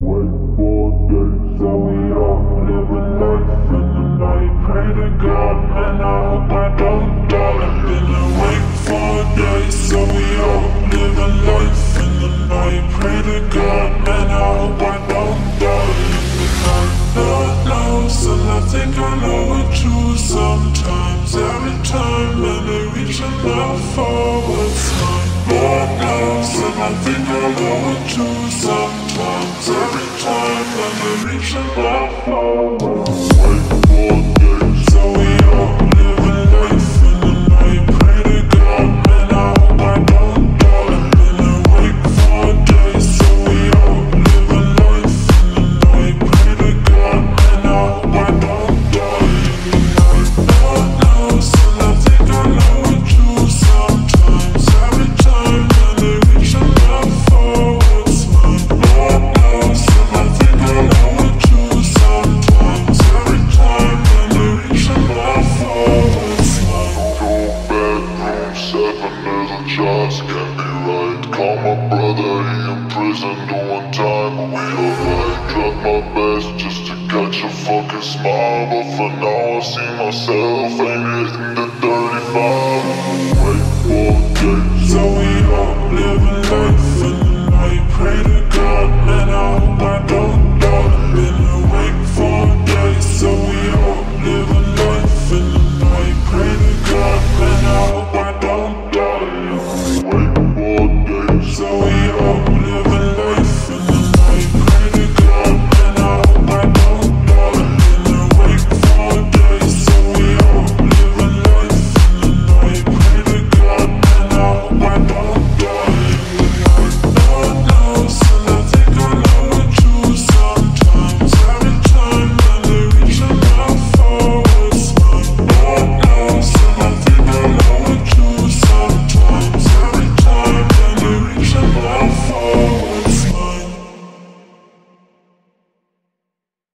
Wait for days, so we all living life in the night. Pray to God, man, I hope I don't die. I've been awake for days, so we all living life in the night. Pray to God, man, I hope I don't die in the night. Lord knows, and I think I know it's true sometimes. Every time, and they reach enough forward time. Lord knows, and I think I know it's true sometimes. Every time, and they reach enough forward. Wait for days, so we all living life in the night. Pray to God, man, I hope I don't die. I've been awake for days, so we all living life in the night. Pray to God, man, I hope I don't die in the night. Lord knows, and I think I know it's true sometimes. Every time, and they reach enough forward time. Lord knows, and I think I know it's true sometimes. Every time, and they reach enough forward time. Bedroom 7, there's a chance can't be right. Call my brother, he in prison doing time, but we alright. Tried my best just to catch a fucking smile, but for now I see myself ain't hitting the 35. Wait for days, So we all living life in the night. Pray to God, man, I hope I don't die. Been awake for days, so we all living life in the night. Pray to God, man, I hope I don't die. wait for days, So we all living life in the night. Pray to God, man, I hope I don't die. Been awake for days, so we all living life in the night. Pray to God, man, I hope I don't die in the night. Lord knows, and I think I know it's true sometimes. Every time, and they reach enough forward smile. Lord knows, and I think I know it's true sometimes. Every time, and they reach enough forward.